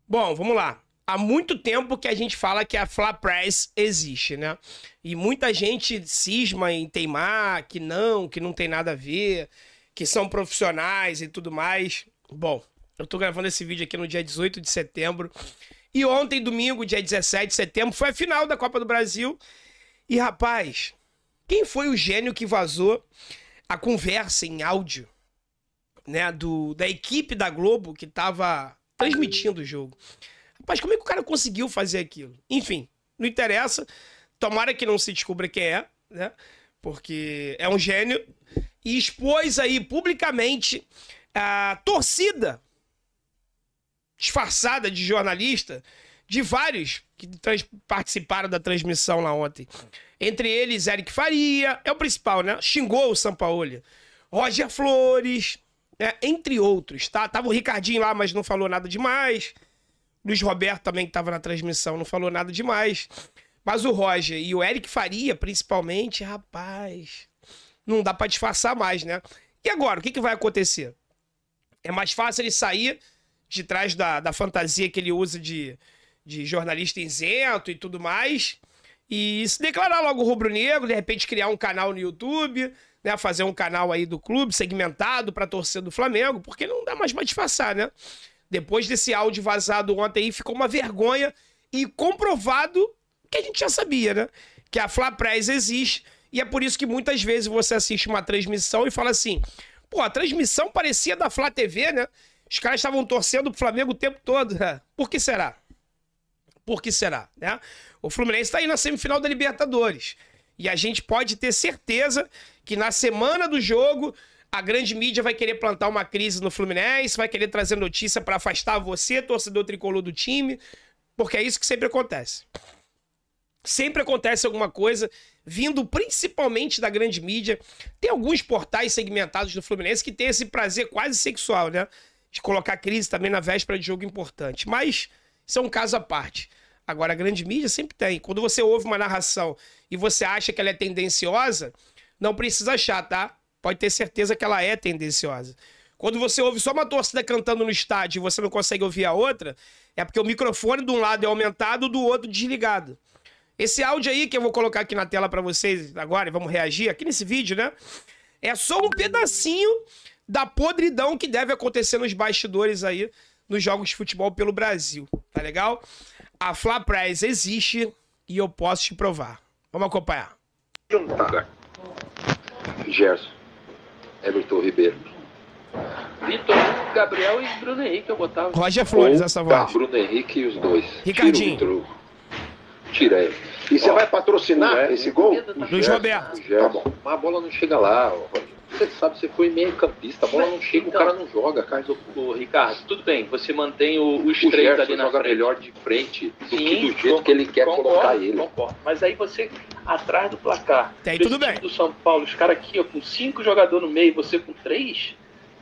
Bom, vamos lá. Há muito tempo que a gente fala que a Fla Press existe, né? E muita gente cisma em teimar, que não tem nada a ver, que são profissionais e tudo mais. Bom, eu tô gravando esse vídeo aqui no dia 18 de setembro. E ontem, domingo, dia 17 de setembro, foi a final da Copa do Brasil. E, rapaz, quem foi o gênio que vazou a conversa em áudio, né, da equipe da Globo que tava transmitindo o jogo? Rapaz, como é que o cara conseguiu fazer aquilo? Enfim, não interessa. Tomara que não se descubra quem é, né? Porque é um gênio. E expôs aí publicamente a torcida disfarçada de jornalista de vários que participaram da transmissão lá ontem. Entre eles, Eric Faria, é o principal, né? Xingou o Sampaoli. Roger Flores, né? Entre outros, tá? Tava o Ricardinho lá, mas não falou nada demais. Luiz Roberto também, que estava na transmissão, não falou nada demais. Mas o Roger e o Eric Faria, principalmente, rapaz, não dá para disfarçar mais, né? E agora, o que vai acontecer? É mais fácil ele sair de trás da fantasia que ele usa de jornalista isento e tudo mais, e se declarar logo rubro-negro, de repente criar um canal no YouTube, né? Fazer um canal aí do clube, segmentado para torcer do Flamengo, porque não dá mais para disfarçar, né? Depois desse áudio vazado ontem aí, ficou uma vergonha e comprovado que a gente já sabia, né? Que a Fla Press existe e é por isso que muitas vezes você assiste uma transmissão e fala assim, pô, a transmissão parecia da Flá TV, né? Os caras estavam torcendo pro Flamengo o tempo todo. Por que será? Por que será, né? O Fluminense tá aí na semifinal da Libertadores e a gente pode ter certeza que na semana do jogo a grande mídia vai querer plantar uma crise no Fluminense, vai querer trazer notícia para afastar você, torcedor tricolor do time, porque é isso que sempre acontece. Sempre acontece alguma coisa, vindo principalmente da grande mídia. Tem alguns portais segmentados do Fluminense que tem esse prazer quase sexual, né? De colocar crise também na véspera de jogo importante. Mas isso é um caso à parte. Agora, a grande mídia sempre tem. Quando você ouve uma narração e você acha que ela é tendenciosa, não precisa achar, tá? Pode ter certeza que ela é tendenciosa. Quando você ouve só uma torcida cantando no estádio e você não consegue ouvir a outra, é porque o microfone de um lado é aumentado, do outro desligado. Esse áudio aí que eu vou colocar aqui na tela pra vocês agora e vamos reagir aqui nesse vídeo, né? É só um pedacinho da podridão que deve acontecer nos bastidores aí nos jogos de futebol pelo Brasil, tá legal? A Fla Press existe e eu posso te provar. Vamos acompanhar. Gerson, Everton Ribeiro, Vitor, Gabriel e Bruno Henrique eu botava. Roger Flores, essa voz. Tá, Bruno Henrique e os dois. Ricardinho. Tira o Vitor, tira ele. E você vai patrocinar esse gol? Luiz Roberto. Tá bom, mas a bola não chega lá, Roger. Você sabe, você foi meio campista, a bola não chega, então, o cara não joga, cara. Ô, Ricardo, tudo bem, você mantém os O três Gerson ali na joga frente. melhor de frente do Sim, que do jeito que ele quer colocar ele. Concordo. Mas aí você, atrás do placar, Tem esse tudo time bem. do São Paulo, os caras aqui ó, com 5 jogadores no meio, você com 3?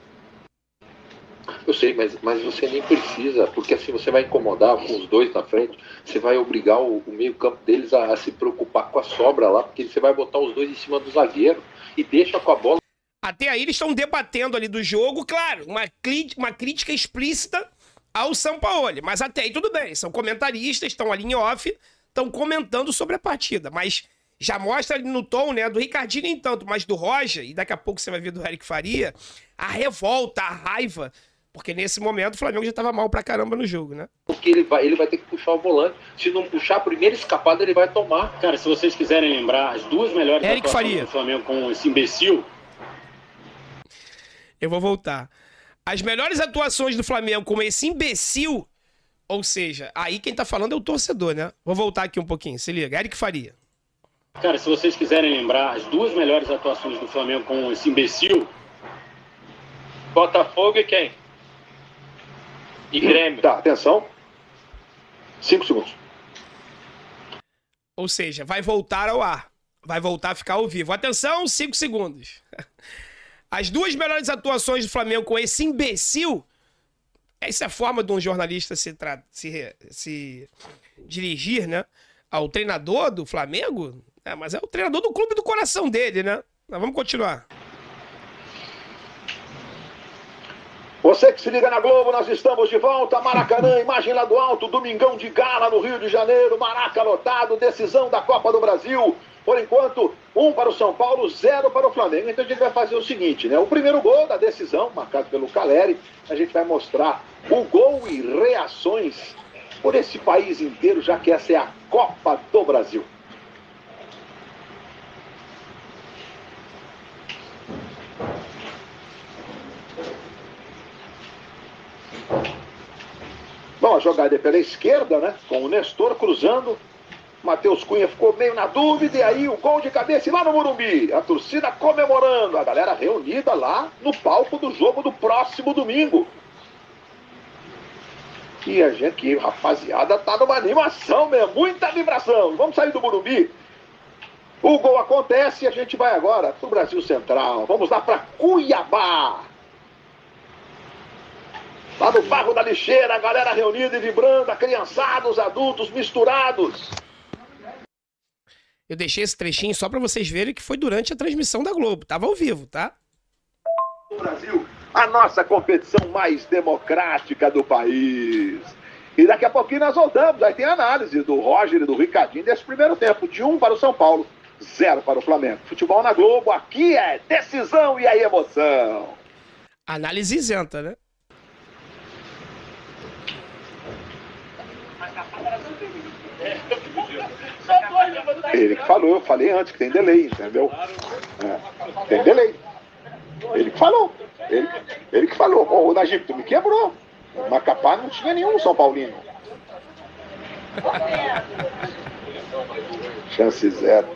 Eu sei, mas você nem precisa, porque assim você vai incomodar com os dois na frente, você vai obrigar o meio-campo deles a se preocupar com a sobra lá, porque você vai botar os dois em cima do zagueiro e deixa com a bola. Até aí eles estão debatendo ali do jogo, claro, uma crítica explícita ao Sampaoli, mas até aí tudo bem, são comentaristas, estão ali em off, estão comentando sobre a partida, mas já mostra ali no tom, né, do Ricardinho nem tanto, mas do Roger, e daqui a pouco você vai ver do Eric Faria, a revolta, a raiva, porque nesse momento o Flamengo já estava mal pra caramba no jogo, né? Porque ele vai ter que puxar o volante, se não puxar a primeira escapada ele vai tomar. Cara, se vocês quiserem lembrar as duas melhores Eric atuações Faria. do Flamengo com esse imbecil... Eu vou voltar. As melhores atuações do Flamengo com esse imbecil, ou seja, aí quem tá falando é o torcedor, né? Vou voltar aqui um pouquinho, se liga. Eric Faria. Cara, se vocês quiserem lembrar as duas melhores atuações do Flamengo com esse imbecil... Botafogo e quem? E Grêmio. Tá, atenção. 5 segundos. Ou seja, vai voltar ao ar. Vai voltar a ficar ao vivo. Atenção, 5 segundos. As duas melhores atuações do Flamengo com esse imbecil... Essa é a forma de um jornalista se dirigir, né? Ao treinador do Flamengo. Mas é o treinador do clube do coração dele, né? Mas vamos continuar. Você que se liga na Globo, nós estamos de volta. Maracanã, imagem lá do alto, domingão de gala no Rio de Janeiro. Maraca lotado, decisão da Copa do Brasil. Por enquanto, 1 para o São Paulo, 0 para o Flamengo. Então a gente vai fazer o seguinte, né? O primeiro gol da decisão, marcado pelo Caleri, a gente vai mostrar o gol e reações por esse país inteiro, já que essa é a Copa do Brasil. Bom, a jogada é pela esquerda, né? Com o Nestor cruzando. Matheus Cunha ficou meio na dúvida. E aí o gol de cabeça lá no Morumbi. A torcida comemorando. A galera reunida lá no palco do jogo do próximo domingo. E a gente aqui, rapaziada, tá numa animação mesmo. Muita vibração. Vamos sair do Morumbi. O gol acontece e a gente vai agora pro Brasil Central. Vamos lá para Cuiabá. Lá no Barro da Lixeira, a galera reunida e vibrando, a criançada, os adultos misturados. Eu deixei esse trechinho só pra vocês verem que foi durante a transmissão da Globo. Tava ao vivo, tá? O Brasil, a nossa competição mais democrática do país. E daqui a pouquinho nós voltamos. Aí tem análise do Roger e do Ricardinho desse primeiro tempo. De 1 para o São Paulo, 0 para o Flamengo. Futebol na Globo, aqui é decisão e aí emoção. Análise isenta, né? Ele que falou, eu falei antes que tem delay, entendeu? Tem delay. Ele que falou. Ele que falou. Ô, Najib, tu me quebrou. Macapá não tinha nenhum São Paulino. Chance 0.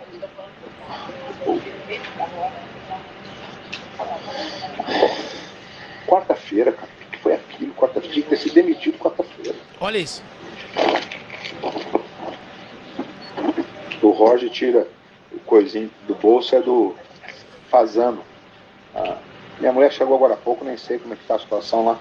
Quarta-feira, cara. O que foi aquilo? Quarta-feira. Tinha que ter sido demitido quarta-feira. Olha isso. O Roger tira o coisinho do bolso, é do Fazano. Minha mulher chegou agora há pouco, nem sei como é que tá a situação lá.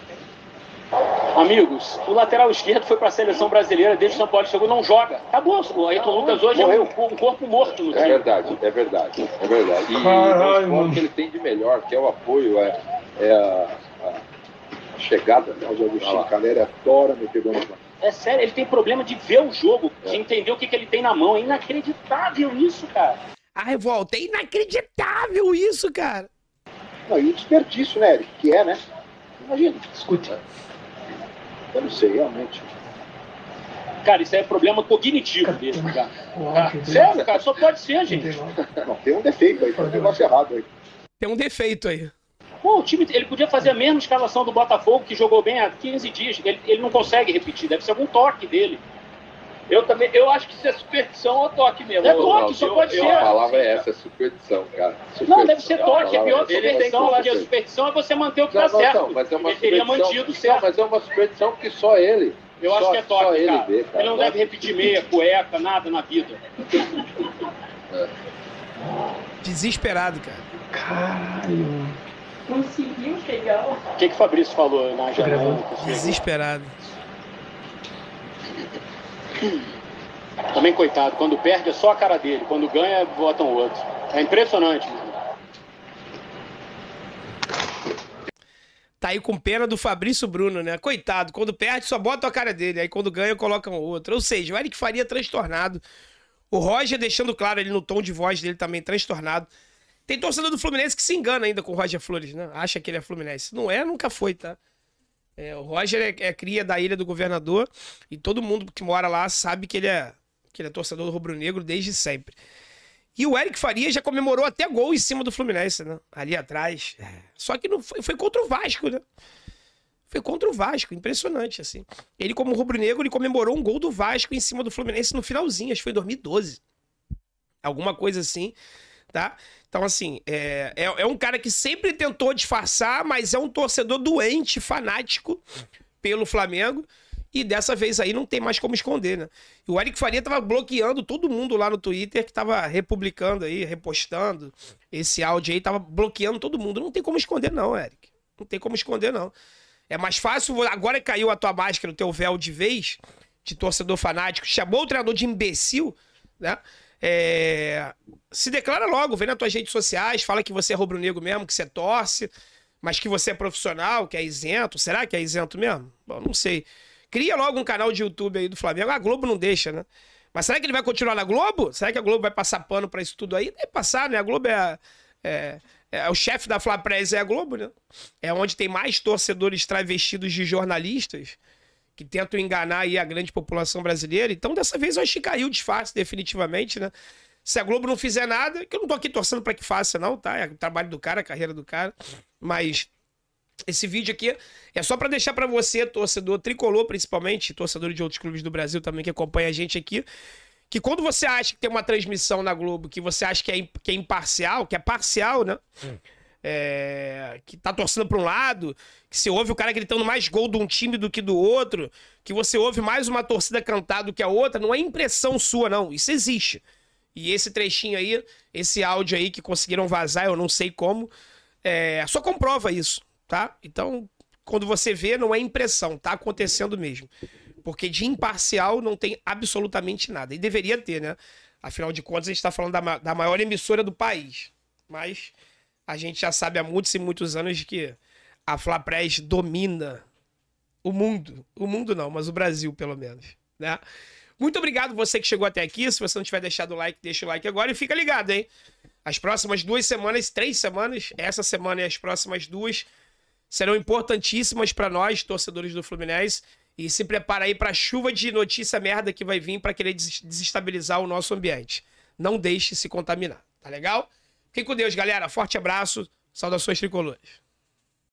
Amigos, o lateral esquerdo foi para a seleção brasileira desde que o São Paulo chegou, não joga. Acabou. O Ayrton Lucas hoje morreu. É um corpo morto no time. É verdade. E o esporte que ele tem de melhor, que é o apoio, a chegada, né? O Agostinho Caleri adora me pegando no banco. É sério, ele tem problema de ver o jogo, de entender o que ele tem na mão. É inacreditável isso, cara. A revolta, é inacreditável isso, cara. Não, e o desperdício, né, Eric? Que é, né? Imagina. Escuta. Eu não sei, realmente. Cara, isso aí é problema cognitivo dele, cara. Sério, cara, só pode ser, gente. Não, tem um defeito aí, tem um negócio errado aí. Tem um defeito aí. Pô, o time, ele podia fazer a mesma escalação do Botafogo, que jogou bem há 15 dias. Ele não consegue repetir, deve ser algum toque dele. Eu acho que isso é superstição ou toque mesmo. É toque, só pode ser. A palavra é essa, é superstição, cara. Não, deve ser toque. É pior que Ele tem superstição, porque a superstição é você manter o que dá certo. Não, mas é uma Ele teria superstição. mantido certo. Não, mas é uma superstição que só ele. Eu acho que é toque, só ele cara. vê, cara. Ele não deve repetir meia, cueca, nada na vida. Desesperado, cara. Caralho. Conseguiu chegar. O que o Fabrício falou na janela? Desesperado. Também, coitado, quando perde é só a cara dele, quando ganha, botam o outro. É impressionante, mano. Tá aí com pena do Fabrício Bruno, né? Coitado, quando perde só bota a cara dele, aí quando ganha colocam outro. Ou seja, o Eric Faria transtornado. O Roger deixando claro ali no tom de voz dele também transtornado. Tem torcedor do Fluminense que se engana ainda com o Roger Flores, né? Acha que ele é Fluminense. Não é, nunca foi, tá? O Roger é cria da Ilha do Governador e todo mundo que mora lá sabe que ele é torcedor do rubro-negro desde sempre. E o Eric Faria já comemorou até gol em cima do Fluminense, né? Ali atrás. Só que não foi contra o Vasco, né? Foi contra o Vasco, impressionante, assim. Ele, como rubro-negro, ele comemorou um gol do Vasco em cima do Fluminense no finalzinho, acho que foi em 2012. Alguma coisa assim, tá? Então, assim, é um cara que sempre tentou disfarçar, mas é um torcedor doente, fanático pelo Flamengo. E dessa vez aí não tem mais como esconder, né? E o Eric Faria tava bloqueando todo mundo lá no Twitter que tava republicando aí, repostando esse áudio aí, tava bloqueando todo mundo. Não tem como esconder não, Eric. Não tem como esconder não. É mais fácil, agora caiu a tua máscara, o teu véu de vez, de torcedor fanático, chamou o treinador de imbecil, né? Se declara logo, vem nas tuas redes sociais, fala que você é rubro-negro mesmo, que você torce, mas que você é profissional, que é isento. Será que é isento mesmo? Bom, não sei. Cria logo um canal de YouTube aí do Flamengo. A Globo não deixa, né? Mas será que ele vai continuar na Globo? Será que a Globo vai passar pano pra isso tudo aí? Deve passar, né? A Globo o chefe da Fla-Press é a Globo, né? É onde tem mais torcedores travestidos de jornalistas que tentam enganar aí a grande população brasileira. Então, dessa vez, eu acho que caiu o disfarce definitivamente, né? Se a Globo não fizer nada, que eu não tô aqui torcendo pra que faça, não, tá? É o trabalho do cara, a carreira do cara. Mas esse vídeo aqui é só pra deixar pra você, torcedor tricolor, principalmente, torcedor de outros clubes do Brasil também que acompanha a gente aqui, que quando você acha que tem uma transmissão na Globo, que você acha que é imparcial, que é parcial, né? Que tá torcendo pra um lado, que você ouve o cara gritando mais gol de um time do que do outro, que você ouve mais uma torcida cantar do que a outra, não é impressão sua, não. Isso existe. E esse trechinho aí, esse áudio aí que conseguiram vazar, eu não sei como, só comprova isso, tá? Então, quando você vê, não é impressão, tá acontecendo mesmo. Porque de imparcial não tem absolutamente nada. E deveria ter, né? Afinal de contas, a gente tá falando da maior emissora do país. Mas a gente já sabe há muitos e muitos anos de que a Fla-Press domina o mundo. O mundo não, mas o Brasil, pelo menos, né? Muito obrigado você que chegou até aqui. Se você não tiver deixado o like, deixa o like agora e fica ligado, hein? As próximas 2 semanas, 3 semanas, essa semana e as próximas 2, serão importantíssimas para nós, torcedores do Fluminense. E se prepara aí para a chuva de notícia merda que vai vir para querer desestabilizar o nosso ambiente. Não deixe se contaminar, tá legal? Fique com Deus, galera. Forte abraço. Saudações tricolores.